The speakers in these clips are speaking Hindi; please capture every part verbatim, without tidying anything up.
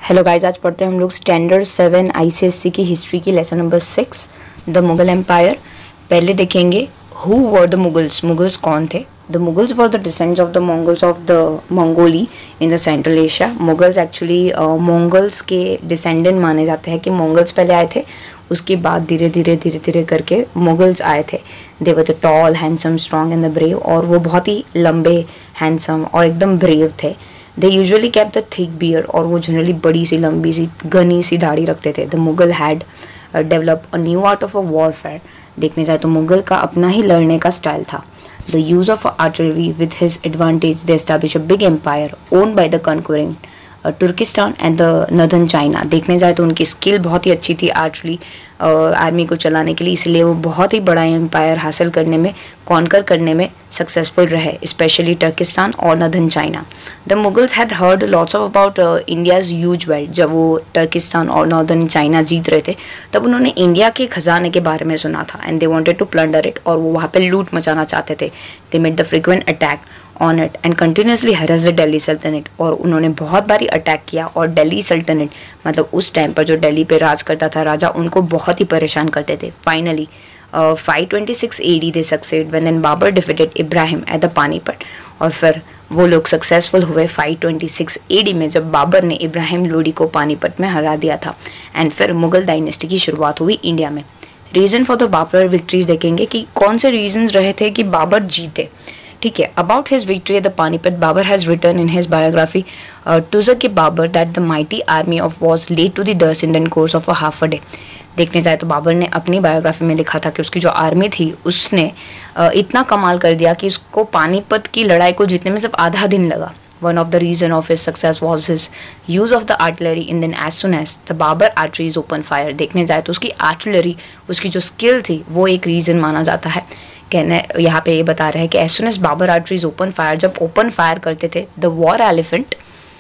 हेलो गाइस, आज पढ़ते हैं हम लोग स्टैंडर्ड सेवन आईसीएससी की हिस्ट्री की lesson number six, the Mughal empire. पहले देखेंगे who were the Mughals. Mughals कौन थे? The Mughals were the descendants of the Mongols of the Mongolia in the Central Asia. Mughals actually Mongols के डिसेंडेंट माने जाते हैं कि मंगोल्स पहले आए थे, उसके बाद धीरे धीरे धीरे धीरे करके मुगल्स आए थे। They were the tall, handsome, strong and the brave. और वो बहुत ही लंबे, हैंडसम और एकदम ब्रेव थे। They usually kept the thick beard, और वो जनरली बड़ी सी लंबी सी घनी सी दाढ़ी रखते थे। The Mughal had develop a new art of a warfare. देखने जाए तो मुगल का अपना ही लड़ने का स्टाइल था। The use of artillery with his advantage they establish a big empire owned by the conquering Turkistan and the northern China. देखने जाए तो उनकी स्किल बहुत ही अच्छी थी आर्टिलरी आर्मी को चलाने के लिए, इसलिए वो बहुत ही बड़ा एम्पायर हासिल करने में, कॉन्कर करने में सक्सेसफुल रहे, स्पेशली तुर्किस्तान और northern China. The Mughals had heard lots of about India's huge wealth. जब वो तुर्किस्तान और नॉर्दर्न चाइना जीत रहे थे तब उन्होंने इंडिया के खजाने के बारे में सुना था, and they wanted to plunder it, और वो वहाँ पे लूट मचाना चाहते थे। They made the frequent attack on it and continuously harass the Delhi सल्तनत। और उन्होंने बहुत बारी अटैक किया, और दिल्ली सल्तनत मतलब उस टाइम पर जो दिल्ली पे राज करता था राजा, उनको बहुत ही परेशान करते थे। Finally five twenty six A D they succeed when then Babur defeated Ibrahim at the Panipat. और फिर वो लोग सक्सेसफुल हुए five twenty six A D में, जब बाबर ने इब्राहिम लोदी को पानीपत में हरा दिया था। एंड फिर मुगल डायनेस्टी की शुरुआत हुई इंडिया में। Reason for the Babur victories देखेंगे कि कौन से रीजन रहे थे कि बाबर जीते। ठीक है, about his victory at the Panipat, Babur has written in his biography Tuzuk Babur that the mighty army of was led to the dust in the course of a half a day. देखने जाए तो बाबर ने अपनी बायोग्राफी में लिखा था कि उसकी जो आर्मी थी उसने uh, इतना कमाल कर दिया कि उसको पानीपत की लड़ाई को जीतने में सिर्फ आधा दिन लगा। One of the reason of his success was his use of the artillery, and then as soon as the Babar arteries open fire, देखने जाए तो उसकी आर्टिलरी, उसकी जो स्किल थी, वो एक रीज़न माना जाता है। कहने यहाँ पे ये बता रहे हैं कि as soon as Babar arteries open fire, जब ओपन फायर करते थे, the war elephant,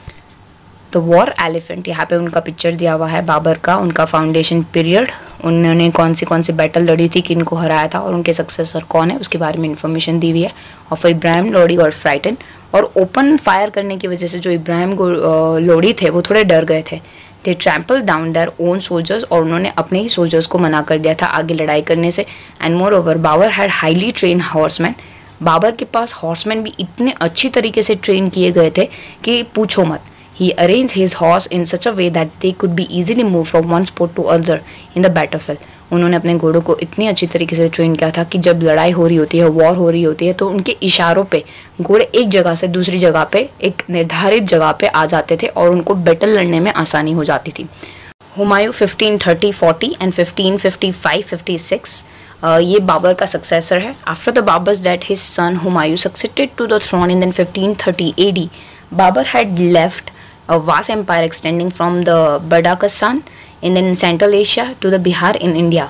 the war elephant, यहाँ पे उनका पिक्चर दिया हुआ है बाबर का, उनका फाउंडेशन पीरियड, उन्होंने कौन सी कौन सी बैटल लड़ी थी, किन को हराया था, और उनके सक्सेसर कौन है उसके बारे में इंफॉर्मेशन दी हुई है। और फिर इब्राहिम लोदी और फ्राइटन, और ओपन फायर करने की वजह से जो इब्राहिम लोदी थे वो थोड़े डर गए थे। They trample down their own soldiers, और उन्होंने अपने ही सोल्जर्स को मना कर दिया था आगे लड़ाई करने से। And moreover Babur had highly train horseman. Babur के पास हॉर्समैन भी इतने अच्छी तरीके से ट्रेन किए गए थे कि पूछो मत। He arranged his horse in such a way that they could be easily moved from one spot to other in the battlefield. उन्होंने अपने घोड़ों को इतनी अच्छी तरीके से ट्रेन किया था कि जब लड़ाई हो रही होती है, वॉर हो रही होती है, तो उनके इशारों पे घोड़े एक जगह से दूसरी जगह पे, एक निर्धारित जगह पे आ जाते थे, और उनको बैटल लड़ने में आसानी हो जाती थी। Humayun fifteen thirty forty and fifteen fifty five fifty six ये बाबर का सक्सेसर है। After the Babur's death his son Humayun succeeded to the throne in fifteen thirty A D. Babur had left a vast empire extending from the Badakhshan in then Central Asia to the Bihar in India.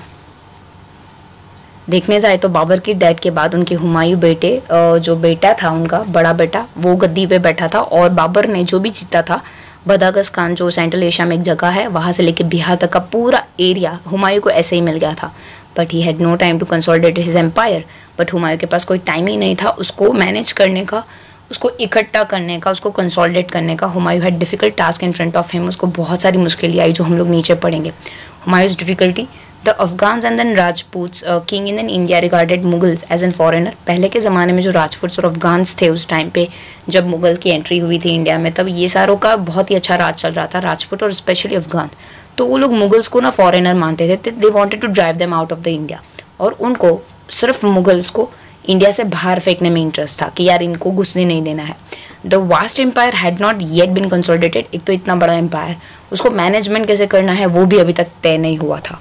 देखने जाए तो बाबर की डेथ के बाद उनके हुमायूं बेटे, जो बेटा था उनका बड़ा बेटा, वो गद्दी पे बैठा था, और बाबर ने जो भी जीता था बदाख्शान, जो सेंट्रल एशिया में एक जगह है, वहाँ से लेके बिहार तक का पूरा एरिया हुमायूं को ऐसे ही मिल गया था। But he had no time to consolidate his empire. But Humayun के पास कोई टाइम ही नहीं था उसको मैनेज करने का, उसको इकट्ठा करने का, उसको कंसोलिडेट करने का। Humayun had difficult task in front of him. उसको बहुत सारी मुश्किलें आई जो हम लोग नीचे पढ़ेंगे। Humayun's difficulty, the Afghans and then Rajputs king in India regarded Mughals as an foreigner. पहले के ज़माने में जो राजपूत्स और अफगान्स थे उस टाइम पे, जब मुगल की एंट्री हुई थी इंडिया में, तब ये सारों का बहुत ही अच्छा राज चल रहा था, राजपूत और स्पेशली अफगान। तो वो लोग मुगल्स को ना फॉरेनर मानते थे। They wanted to drive them out of the India, और उनको सिर्फ मुगल्स को इंडिया से बाहर फेंकने में इंटरेस्ट था कि यार इनको घुसने नहीं देना है। The vast empire had not yet been consolidated. एक तो इतना बड़ा एम्पायर, उसको मैनेजमेंट कैसे करना है वो भी अभी तक तय नहीं हुआ था।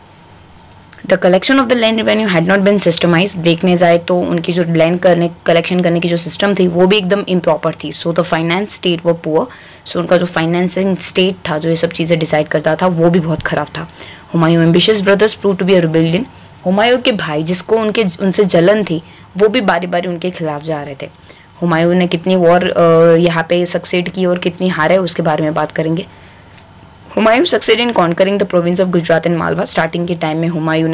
The collection of the land revenue had not been systematize. देखने जाए तो उनकी जो लैंड करने कलेक्शन करने की जो सिस्टम थी वो भी एकदम इम्प्रॉपर थी। So the finance state was poor. So उनका जो फाइनेंसिंग स्टेट था, जो ये सब चीज़ें डिसाइड करता था, वो भी बहुत ख़राब था। Humayun ambitious brothers prove to be a rebellion. Humayun के भाई, जिसको उनके उनसे जलन थी, वो भी बारी बारी उनके खिलाफ जा रहे थे। हुमायूं ने कितनी वॉर यहाँ पे सक्सेड की और कितनी हारे, उसके बारे में बात करेंगे। Humayun succeed in conquering the province of Gujarat and Malwa. Starting के टाइम में हुमायूं ने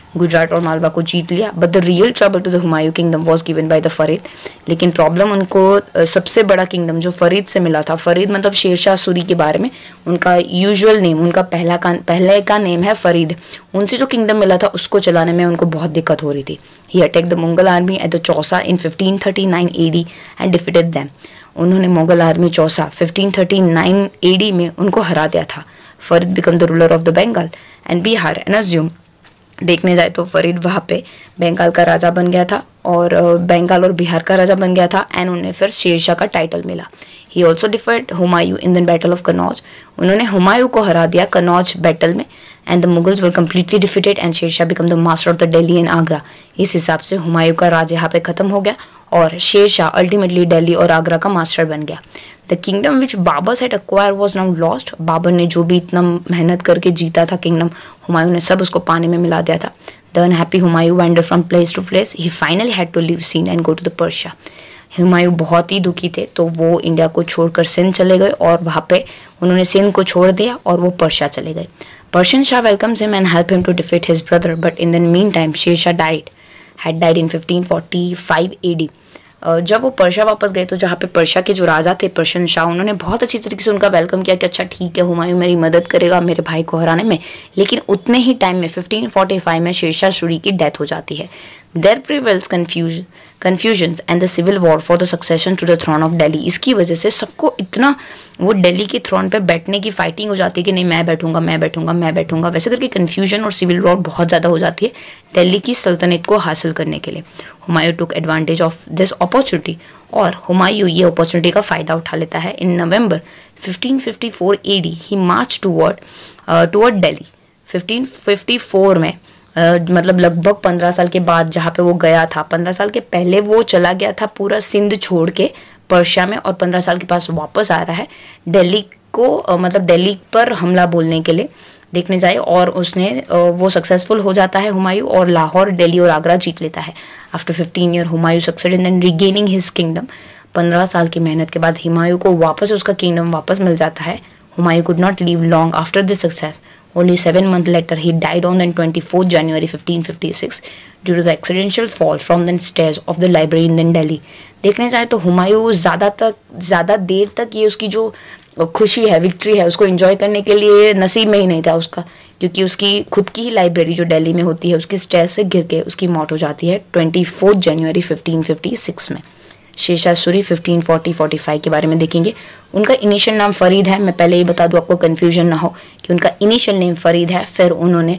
गुजरात और मालवा को जीत लिया। But the real trouble to the Humayun kingdom was given by the Farid. लेकिन प्रॉब्लम उनको सबसे बड़ा किंगडम जो फरीद से मिला था, फरीद मतलब शेरशाह सूरी के बारे में उनका यूजुअल नेम, उनका पहला का पहले का नेम है फरीद, उनसे जो किंगडम मिला था उसको चलाने में उनको बहुत दिक्कत हो रही थी। He attack the Mughal army at the Chausa in fifteen thirty nine AD and defeated them. उन्होंने Mughal army Chausa fifteen thirty nine AD में उनको हरा दिया था। Farid became the ruler of the Bengal and Bihar and assume. देखने जाए तो फरीद वहाँ पे बंगाल का राजा बन गया था और बंगाल और बिहार का राजा बन गया था एंड उन्हें फिर शेरशाह का टाइटल मिला। He also defeated Humayun in the battle of Kannauj. उन्होंने हुमायूं को हरा दिया कनौज बैटल में and the Mughals were completely defeated and Sher Shah became the master of the Delhi and Agra. इस हिसाब से हुमायूं का राज यहाँ पे खत्म हो गया और शेरशाह अल्टीमेटली दिल्ली और आगरा का मास्टर बन गया। The kingdom which Babur had acquire was now lost. Babur ने जो भी इतना मेहनत करके जीता था किंगडम, हुमायूं ने सब उसको पानी में मिला दिया था। The unhappy Humayun wander from place to place. He finally had to leave Sindh and go to the Persia. Humayun बहुत ही दुखी थे तो वो इंडिया को छोड़कर सिंध चले गए और वहाँ पे उन्होंने सिंध को छोड़ दिया और वो पर्शिया चले गए। Persian shah welcomes him and help him to defeat his brother but in the mean time Sher Shah died had died in fifteen forty five AD. जब वो पर्शिया वापस गए तो जहाँ पे पर्शिया के जो राजा थे पर्शियन शाह, उन्होंने बहुत अच्छी तरीके से उनका वेलकम किया कि अच्छा ठीक है हुमायूं मेरी मदद करेगा मेरे भाई को हराने में। लेकिन उतने ही टाइम में फिफ्टीन फोर्टी फाइव में शेरशाह सूरी की डेथ हो जाती है। There prevails confuse confusions and the civil war for the succession to the throne of Delhi. इसकी वजह से सबको इतना वो दिल्ली के थ्रोन पे बैठने की फाइटिंग हो जाती है कि नहीं मैं बैठूंगा मैं बैठूंगा मैं बैठूंगा, वैसे करके कन्फ्यूजन और सिविल वॉर बहुत ज़्यादा हो जाती है दिल्ली की सल्तनत को हासिल करने के लिए। Humayun took advantage of this opportunity और हुमायूं ये अपॉर्चुनिटी का फ़ायदा उठा लेता है। In November fifteen fifty four AD he march toward toward Delhi. Fifteen fifty four में Uh, मतलब लगभग पंद्रह साल के बाद जहाँ पे वो गया था, पंद्रह साल के पहले वो चला गया था पूरा सिंध छोड़ के पर्शिया में और पंद्रह साल के पास वापस आ रहा है दिल्ली को uh, मतलब दिल्ली पर हमला बोलने के लिए देखने जाए और उसने uh, वो सक्सेसफुल हो जाता है हुमायूं और लाहौर दिल्ली और आगरा जीत लेता है। After fifteen year Humayun succeed in regaining his kingdom. पंद्रह साल की मेहनत के बाद हुमायूं को वापस उसका किंगडम वापस मिल जाता है। Humayun could not live long after this success. Only seven months later, he died on the twenty-fourth January fifteen fifty-six due to the accidental fall from the stairs of the library in Delhi. देखने जाए तो हुमायूं ज़्यादा तक ज़्यादा देर तक ये उसकी जो खुशी है, विक्ट्री है, उसको एंजॉय करने के लिए नसीब में ही नहीं था उसका, क्योंकि उसकी खुद की ही लाइब्रेरी जो दिल्ली में होती है उसकी स्टेयर्स से गिर के उसकी मौत हो जाती है twenty fourth January fifteen fifty six में। Sher Shah Suri fifteen forty forty five के बारे में देखेंगे। उनका इनिशियल नाम फरीद है। मैं पहले ही बता दूं आपको कन्फ्यूजन ना हो कि उनका इनिशियल नेम फरीद है। फिर उन्होंने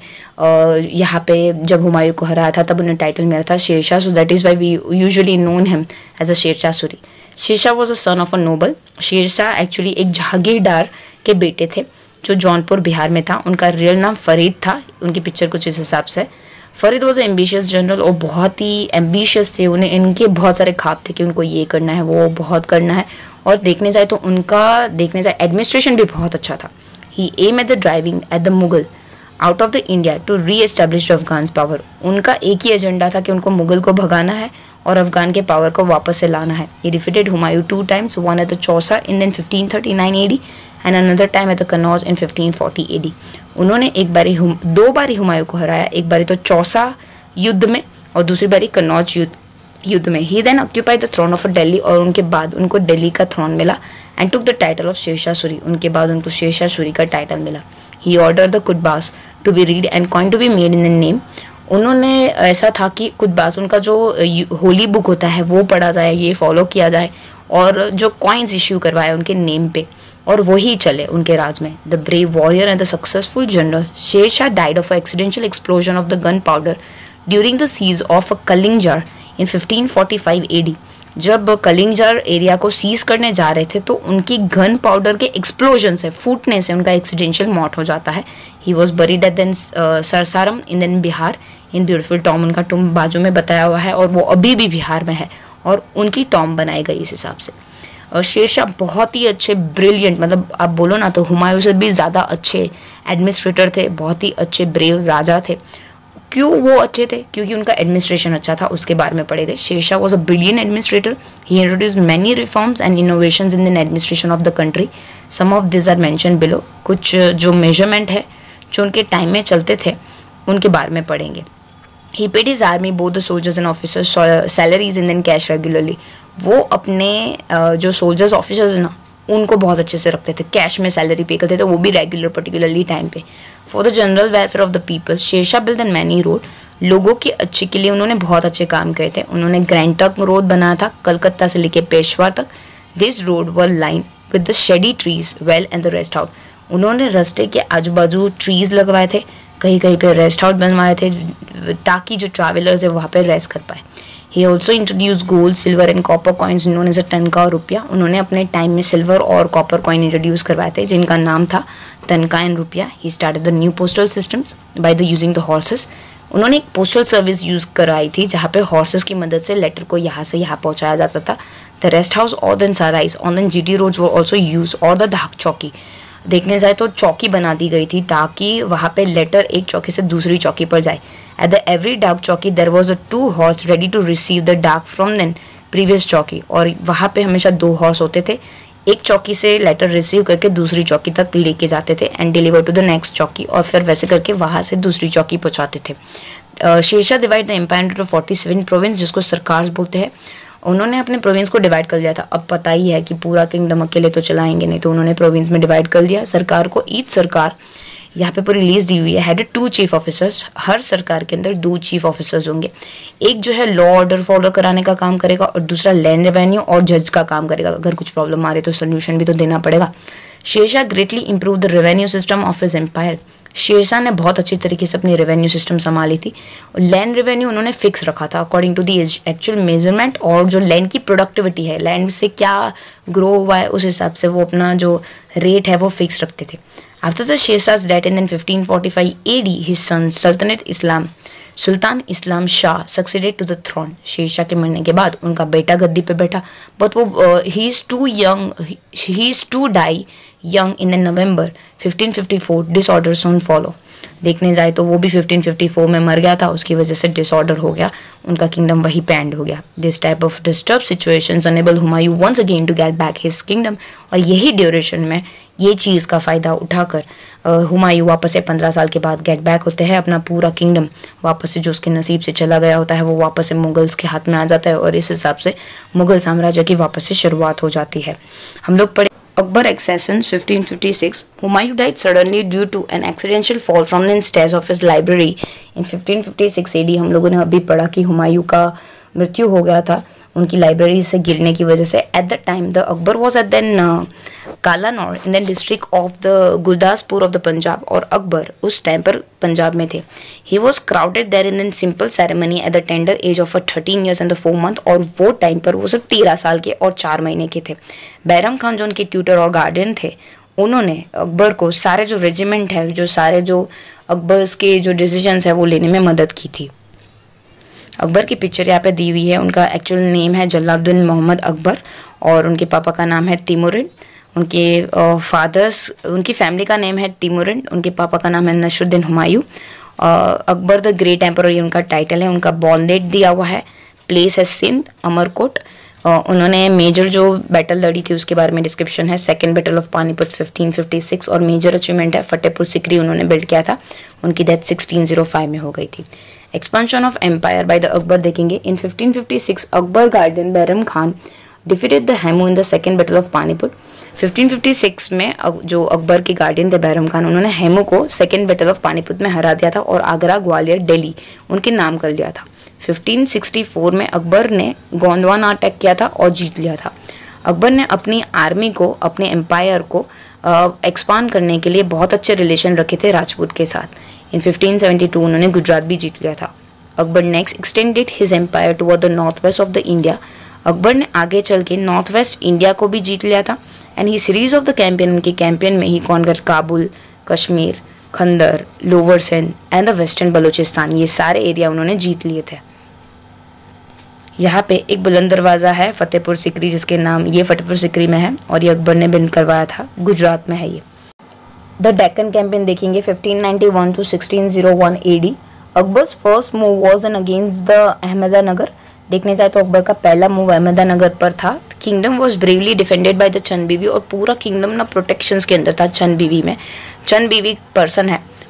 यहाँ पे जब हुमायूं को हराया था तब उन्हें टाइटल मिला था Sher Shah, so that is why we usually known him as a Sher Shah Suri. Sher Shah was a son of a noble. Sher Shah actually एक जहागीरदार के बेटे थे जो जौनपुर बिहार में था। उनका रियल नाम फरीद था। उनकी पिक्चर कुछ इस हिसाब से। फरीद वॉज एम्बिशियस जनरल और बहुत ही एम्बिशियस थे। उन्हें इनके बहुत सारे ख्वाब थे कि उनको ये करना है वो बहुत करना है और देखने जाए तो उनका देखने जाए एडमिनिस्ट्रेशन भी बहुत अच्छा था। He aim at the driving at the Mughal out of the India to reestablish Afghan power. उनका एक ही एजेंडा था कि उनको मुगल को भगाना है और अफगान के पावर को वापस से लाना है। ये defeated Humayun two times, one at the Chausa in then fifteen thirty nine AD and another time at the Kannauj in fifteen forty AD. उन्होंने एक बारी दो बारी हुमायूं को हराया, एक बारी तो चौसा युद्ध में और दूसरी बारी कनौज युद्ध युद्ध में। He then occupied the throne of Delhi और उनके बाद उनको दिल्ली का थ्रोन मिला and took the title of Sher Shah Suri. उनके बाद उनको शेरशाह सूरी का टाइटल मिला। He order the khutbas to be read and coin to be made in the name. उन्होंने ऐसा था कि कुतबास उनका जो होली बुक होता है वो पढ़ा जाए, ये फॉलो किया जाए और जो कॉइन्स इश्यू करवाए उनके नेम पे और वही चले उनके राज में। The brave warrior and the successful general Sher Shah died of accidental explosion of the gunpowder during the siege of Kalinjar in fifteen forty five AD. जब कलिंगजार एरिया को सीज करने जा रहे थे तो उनकी गन पाउडर के एक्सप्लोजन से, फूटने से उनका एक्सीडेंशियल मौत हो जाता है। He was buried at then Sasaram in then Bihar in beautiful tomb. उनका टॉम बाजू में बताया हुआ है और वो अभी भी बिहार में है और उनकी टॉम बनाई गई इस हिसाब से। और शेरशाह बहुत ही अच्छे ब्रिलियंट, मतलब आप बोलो ना तो हुमायूं से भी ज़्यादा अच्छे एडमिनिस्ट्रेटर थे, बहुत ही अच्छे ब्रेव राजा थे। क्यों वो अच्छे थे? क्योंकि उनका एडमिनिस्ट्रेशन अच्छा था। उसके बारे में पढ़ेंगे। Sher Shah was a brilliant administrator. He introduce many reforms and innovations in the administration of the country. Some of this are mention below. कुछ जो मेजरमेंट है जो उनके टाइम में चलते थे उनके बारे में पढ़ेंगे। He paid his army both the soldiers and officers salaries in then cash regularly. वो अपने uh, जो सोल्जर्स ऑफिसर्स हैं ना उनको बहुत अच्छे से रखते थे, कैश में सैलरी पे करते थे, वो भी रेगुलर पर्टिकुलरली टाइम पे। For the general welfare of the people Sher Shah build an many road. लोगों के अच्छे के लिए उन्होंने बहुत अच्छे काम किए थे। उन्होंने ग्रैंड ट्रंक रोड बनाया था कलकत्ता से लेके पेशवार तक। This road were line with the shady trees well and the rest house. उन्होंने रास्ते के आजू बाजू ट्रीज लगवाए थे, कहीं कहीं पे रेस्ट हाउस बनवाए थे ताकि जो ट्रैवलर्स है वहाँ पे रेस्ट कर पाए। He also introduce gold silver and copper coins known as a tanka और रुपया। उन्होंने अपने टाइम में सिल्वर और कॉपर कॉइन इंट्रोड्यूस करवाए थे जिनका नाम था tanka and rupiya. He started the new postal systems by the using the horses. उन्होंने एक पोस्टल सर्विस यूज़ कराई थी जहाँ पे हॉर्सेस की मदद से लेटर को यहाँ से यहाँ पहुँचाया जाता था। द रेस्ट हाउस और the sarais on the GT roads were also use और द डाक चौकी। देखने जाए तो चौकी बना दी गई थी ताकि वहाँ पे लेटर एक चौकी से दूसरी चौकी पर जाए। At the every dak chowki there was a two horse ready to receive the dak from then previous chowki. और वहाँ पे हमेशा दो हॉर्स होते थे, एक चौकी से लेटर रिसीव करके दूसरी चौकी तक लेके जाते थे and deliver to the next chowki, और फिर वैसे करके वहाँ से दूसरी चौकी पहुँचाते थे। Sher Shah divide the empire into forty seven province जिसको सरकार बोलते हैं। उन्होंने अपने प्रोविंस को डिवाइड कर लिया था। अब पता ही है कि पूरा किंगडम अकेले तो चलाएंगे नहीं, तो उन्होंने प्रोविंस में डिवाइड कर दिया सरकार को। ईच सरकार यहाँ पे पूरी लिस्ट दी हुई है। Had two chief officers. हर सरकार के अंदर दो चीफ ऑफिसर्स होंगे, एक जो है लॉ ऑर्डर फॉलो कराने का काम करेगा और दूसरा लैंड रेवेन्यू और जज का काम करेगा। अगर कुछ प्रॉब्लम आ रही तो सोल्यूशन भी तो देना पड़ेगा। Sher Shah greatly improve the revenue system of his empire. Sher Shah ने बहुत अच्छी तरीके से अपनी रेवेन्यू सिस्टम संभाली थी। और लैंड रेवेन्यू उन्होंने फिक्स रखा था according to the actual measurement, और जो लैंड की प्रोडक्टिविटी है, लैंड से क्या ग्रो हुआ है उस हिसाब से वो अपना जो रेट है वो फिक्स रखते थे। After the Sher Shah's death in fifteen forty five A D, his son सल्तनत इस्लाम Sultan Islam Shah succeeded to the throne. Sher Shah के मरने के बाद उनका बेटा गद्दी पे बैठा, बट वो he is too young he is to die young in November fifteen fifty four. Disorder soon follow. देखने जाए तो वो भी फिफ्टीन फिफ्टी फोर में मर गया था, उसकी वजह से डिसऑर्डर हो गया, उनका किंगडम वही पे एंड हो गया। This type of disturb situations enable Humayun once again to get back his kingdom. और यही ड्यूरेशन में ये चीज़ का फ़ायदा उठाकर हुमायूं वापस से पंद्रह साल के बाद गेट बैक होते हैं, अपना पूरा किंगडम वापस से जो उसके नसीब से चला गया होता है वो वापस से मुगल्स के हाथ में आ जाता है, और इस हिसाब से मुगल साम्राज्य की वापस से शुरुआत हो जाती है। हम लोग पढ़े Akbar accessions fifteen fifty six. Humayun died suddenly due to an accidental fall from the stairs of his library in fifteen fifty six A D. हम लोगों ने अभी पढ़ा कि हुमायूं का मृत्यु हो गया था उनकी लाइब्रेरी से गिरने की वजह से। At the time the Akbar was at then Kalanaur in the district of the Gurdaspur of the Punjab, और अकबर उस टाइम पर पंजाब में थे। He was crowded there in an simple ceremony at the tender age of a thirteen years and the four month, और वो टाइम पर वो सिर्फ तेरह साल के और चार महीने के थे। बैरम खान जो उनके ट्यूटर और गार्डियन थे, उन्होंने अकबर को सारे जो रेजिमेंट है, जो सारे जो अकबर के जो डिसीजंस है वो लेने में मदद की थी। अकबर की पिक्चर यहाँ पे दी हुई है। उनका एक्चुअल नेम है जलालुद्दीन मोहम्मद अकबर, और उनके पापा का नाम है तिमुरिन। उनके फादर्स उनकी फैमिली का नेम है तिमुरिन, उनके पापा का नाम है Nasiruddin Humayun. Akbar the great emperor ये उनका टाइटल है। उनका बॉर्न डेट दिया हुआ है, प्लेस है सिंध, अमरकोट। उन्होंने मेजर जो बैटल लड़ी थी उसके बारे में डिस्क्रिप्शन है, second battle of Panipat fifteen fifty six, और मेजर अचीवमेंट है फतेहपुर सिकरी उन्होंने बिल्ड किया था। उनकी डेथ सिक्सटीन ओ फाइव में हो गई थी। Expansion of empire by the Akbar देखेंगे। In fifteen fifty six Akbar guardian Bairam Khan defeated the Hemu in the second battle of Panipat. Fifteen fifty six में जो अकबर के गार्डियन थे बैरम खान, उन्होंने हेमू को सेकेंड बैटल ऑफ पानीपत में हरा दिया था और आगरा, ग्वालियर, दिल्ली उनके नाम कर लिया था। फिफ्टीन सिक्सटी फोर में अकबर ने गोंदवाना अटैक किया था और जीत लिया था। अकबर ने अपनी आर्मी को, अपने एम्पायर को एक्सपांड करने के लिए बहुत अच्छे रिलेशन रखे थे राजपूत के साथ। इन फिफ्टीन सेवेंटी टू उन्होंने गुजरात भी जीत लिया था। Akbar next extended his empire toward the north west of the India. Akbar ने आगे चल के नॉर्थ वेस्ट इंडिया को भी जीत लिया था। And he series of the campaign, उनकी कैंपेन में ही conquer Kabul, Kashmir, Kandahar, lower Sindh and the western Balochistan, ये सारे एरिया उन्होंने जीत लिए थे। यहाँ पे एक बुलंद दरवाज़ा है फतेहपुर सिकरी, जिसके नाम ये फतेहपुर सिकरी में है, और ये अकबर ने बिल्ड करवाया था, गुजरात में है ये। द डेक्कन कैंपेन देखेंगे fifteen ninety one to sixteen o one A D. Akbar's first move was an against the Ahmadnagar. देखने जाए तो अकबर का पहला मूव अहमदानगर पर था। Kingdom was bravely defended by the Chand Bibi, और पूरा किंगडम ना प्रोटेक्शंस के अंदर था चंद बीवी में। चंद बीवी पर्सन है,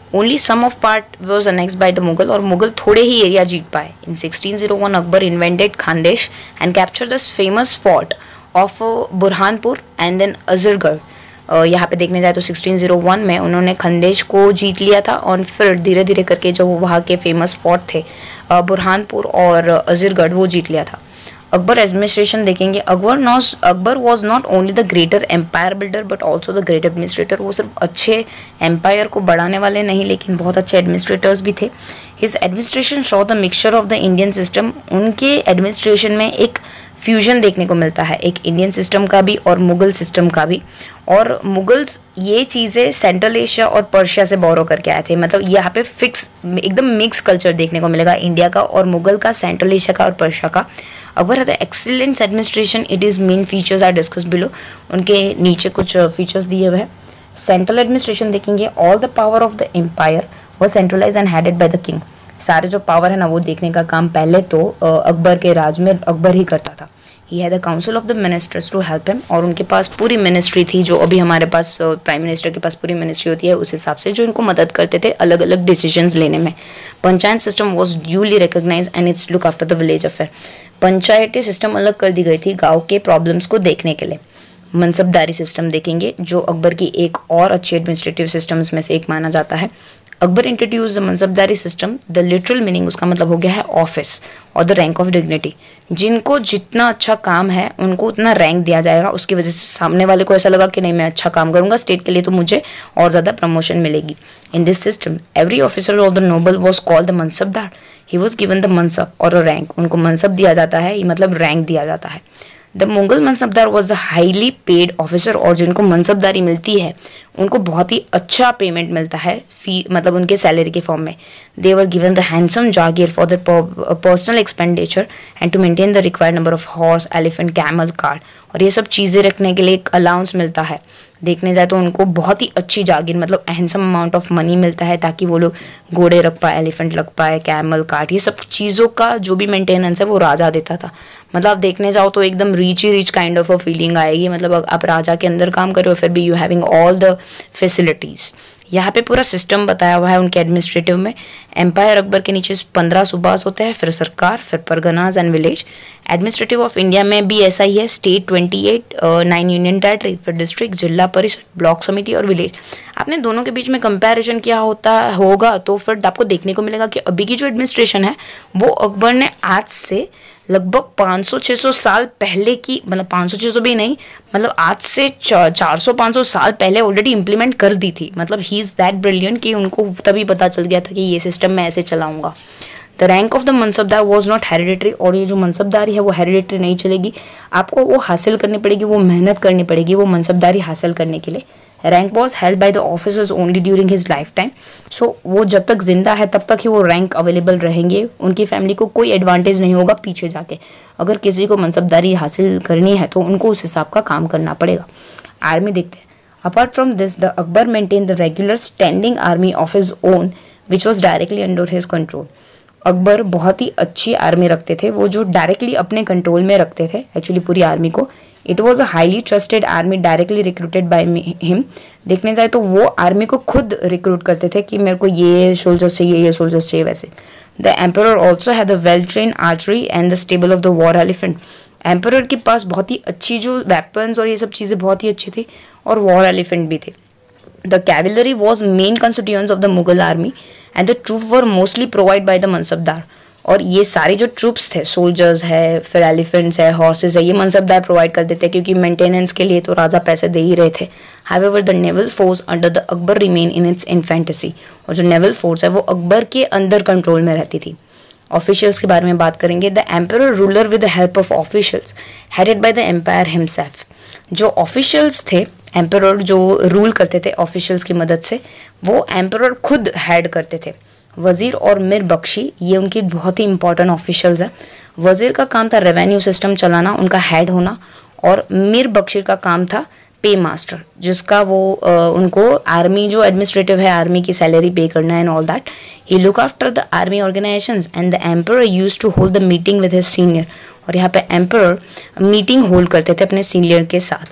only some of part was annexed by the Mughal, और मुगल थोड़े ही एरिया जीत पाए। In sixteen o one Akbar invented Khandesh and capture the famous fort of Burhanpur and then Asirgarh. यहाँ पे देखने जाए तो सिक्सटीन ओ वन में उन्होंने खानदेश को जीत लिया था, और फिर धीरे धीरे करके जो वहाँ के फेमस फोर्ट थे बुरहानपुर और अजरगढ़ वो जीत लिया था। अकबर एडमिनिस्ट्रेशन देखेंगे, Akbar knows Akbar was not only the greater empire builder but also the great administrator. वो सिर्फ अच्छे एम्पायर को बढ़ाने वाले नहीं, लेकिन बहुत अच्छे एडमिनिस्ट्रेटर्स भी थे। His administration show the mixture of the Indian system. उनके एडमिनिस्ट्रेशन में एक फ्यूजन देखने को मिलता है, एक इंडियन सिस्टम का भी और मुगल सिस्टम का भी। और मुगल्स ये चीज़ें सेंट्रल एशिया और पर्शिया से बोरो करके आए थे, मतलब यहाँ पे फिक्स एकदम मिक्स कल्चर देखने को मिलेगा इंडिया का और मुगल का, सेंट्रल एशिया का और पर्शिया का। Akbar had excellent administration, it is main features are discuss below. उनके नीचे कुछ फीचर्स दिए हुए हैं। सेंट्रल एडमिनिस्ट्रेशन देखेंगे, all the power of the empire was centralize and headed by the king. सारे जो पावर है ना वो देखने का काम पहले तो अकबर के राज में अकबर ही करता था। He had the council of the ministers to help him, और उनके पास पूरी मिनिस्ट्री थी, जो अभी हमारे पास प्राइम मिनिस्टर के पास पूरी मिनिस्ट्री होती है उस हिसाब से, जो इनको मदद करते थे अलग अलग डिसीजंस लेने में। Panchayat system was duly recognize and its look after the village affair. पंचायती सिस्टम अलग कर दी गई थी गाँव के प्रॉब्लम्स को देखने के लिए। मनसबदारी सिस्टम देखेंगे, जो अकबर की एक और अच्छी एडमिनिस्ट्रेटिव सिस्टम्स में से एक माना जाता है। Akbar introduce the mansabdari system, the literal meaning उसका मतलब हो गया है ऑफिस और द रैंक ऑफ डिग्निटी। जिनको जितना अच्छा काम है उनको उतना रैंक दिया जाएगा, उसकी वजह से सामने वाले को ऐसा लगा कि नहीं मैं अच्छा काम करूंगा स्टेट के लिए तो मुझे और ज़्यादा प्रमोशन मिलेगी। In this system every officer of the noble was called the mansabdar. He was given the mansab और अ रैंक, उनको मनसब दिया जाता है, ये मतलब रैंक दिया जाता है। The Mughal mansabdar was a highly paid officer, और जिनको मनसबदारी मिलती है उनको बहुत ही अच्छा पेमेंट मिलता है फी, मतलब उनके सैलरी के फॉर्म में। They were given the handsome jagir for the personal expenditure and to maintain the required number of horse, elephant, camel, cart, और ये सब चीज़ें रखने के लिए एक अलाउंस मिलता है। देखने जाए तो उनको बहुत ही अच्छी जागीर मतलब हैंडसम अमाउंट ऑफ मनी मिलता है, ताकि वो लोग घोड़े रख पाए, एलिफेंट रख पाए, कैमल, कार्ट, ये सब चीज़ों का जो भी मेंटेनेंस है वो राजा देता था। मतलब आप देखने जाओ तो एकदम रिच ही rich kind of a feeling आएगी, मतलब आप राजा के अंदर काम कर रहे हो फिर भी you having all the facilities. यहाँ पे पूरा सिस्टम बताया हुआ है उनके एडमिनिस्ट्रेटिव में। एम्पायर अकबर के नीचे पंद्रह सूबास होते हैं, फिर सरकार, फिर parganas and village. Administrative of India में भी ऐसा ही है, state twenty eight, nine union territory, फिर डिस्ट्रिक्ट, जिला परिषद, ब्लॉक समिति और विलेज। आपने दोनों के बीच में कंपैरिजन किया होता होगा तो फिर आपको देखने को मिलेगा कि अभी की जो एडमिनिस्ट्रेशन है वो अकबर ने आज से लगभग पाँच सौ छह सौ साल पहले की, मतलब पाँच सौ छह सौ भी नहीं, मतलब आज से चार सौ पाँच सौ साल पहले ऑलरेडी इम्प्लीमेंट कर दी थी। मतलब ही इज़ दैट ब्रिलियंट कि उनको तभी पता चल गया था कि ये सिस्टम मैं ऐसे चलाऊंगा। The rank of the mansabdar was not hereditary, और ये जो मनसबदारी है वो हेरिडिटरी नहीं चलेगी, आपको वो हासिल करनी पड़ेगी, वो मेहनत करनी पड़ेगी वो मनसबदारी हासिल करने के लिए। Rank was held by the officers only during his life time. So वो जब तक जिंदा है तब तक ही वो रैंक अवेलेबल रहेंगे, उनकी फैमिली को कोई एडवांटेज नहीं होगा पीछे जाके। अगर किसी को मनसबदारी हासिल करनी है तो उनको उस हिसाब का काम करना पड़ेगा। आर्मी देखते हैं। Apart from this the Akbar maintain the regular standing army of his own which was directly under his control. Akbar बहुत ही अच्छी आर्मी रखते थे, वो जो डायरेक्टली अपने कंट्रोल में रखते थे एक्चुअली पूरी आर्मी को। It was a highly trusted army directly recruited by him. देखने जाए तो वो आर्मी को खुद रिक्रूट करते थे कि मेरे को ये सोल्जर्स चाहिए, ये सोल्जर्स चाहिए वैसे। The emperor also had the well train artillery and the stable of the war elephant. Emperor के पास बहुत ही अच्छी जो वेपन्स और ये सब चीज़ें बहुत ही अच्छी थी, और वॉर एलिफेंट भी थे। The cavalry was main constituents of the Mughal army and the troops were mostly provided by the mansabdar. और ये सारे जो ट्रूप्स थे, सोल्जर्स है, फिर एलिफेंट्स है, हॉर्सेस है, ये मनसबदार प्रोवाइड कर देते क्योंकि मेंटेनेंस के लिए तो राजा पैसे दे ही रहे थे। However, the naval force under the Akbar remain in its infancy। और जो नेवल फोर्स है वो अकबर के अंदर कंट्रोल में रहती थी। ऑफिशियल्स के बारे में बात करेंगे। The emperor ruler with the help of officials headed by the empire himself. जो ऑफिशियल्स थे, एम्परर जो रूल करते थे ऑफिशियल्स की मदद से, वो एम्परर खुद हेड करते थे। वज़ीर और मिर बख्शी ये उनकी बहुत ही इंपॉर्टेंट ऑफिशियल्स हैं। वज़ीर का काम था रेवेन्यू सिस्टम चलाना, उनका हेड होना, और मिर बख्शी का काम था पे मास्टर, जिसका वो आ, उनको आर्मी जो एडमिनिस्ट्रेटिव है आर्मी की सैलरी पे करना and all that. He look after the army organizations and the emperor use to hold the meeting with his senior. और यहाँ पे एम्परर मीटिंग होल्ड करते थे अपने सीनियर के साथ।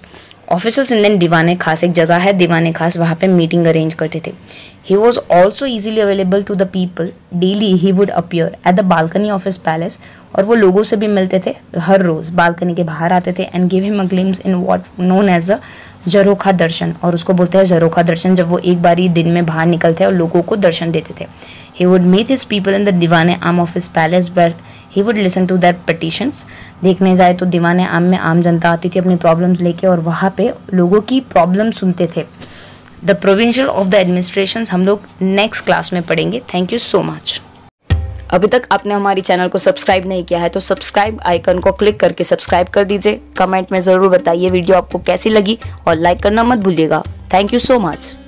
ऑफिसर्स एंड देन दीवाने खास, एक जगह है दीवाने खास, वहाँ पे मीटिंग अरेंज करते थे। He was also easily available to the people, daily he would appear at the balcony of his palace, और वो लोगों से भी मिलते थे हर रोज़, बालकनी के बाहर आते थे। And give him a glimpse in what known as a jharokha darshan, और उसको बोलते हैं झरोखा दर्शन, जब वो एक बारी दिन में बाहर निकलते और लोगों को दर्शन देते थे। He would meet his people in the Diwan-e Aam of his palace where he would listen to that petitions. देखने जाए तो दीवाने आम में आम जनता आती थी अपनी प्रॉब्लम्स लेके, और वहाँ पे लोगों की प्रॉब्लम सुनते थे। The provincial of the administration हम लोग नेक्स्ट क्लास में पढ़ेंगे। Thank you so much. अभी तक आपने हमारी चैनल को सब्सक्राइब नहीं किया है तो सब्सक्राइब आइकन को क्लिक करके सब्सक्राइब कर दीजिए। कमेंट में ज़रूर बताइए वीडियो आपको कैसी लगी, और लाइक करना मत भूलिएगा। Thank you so much.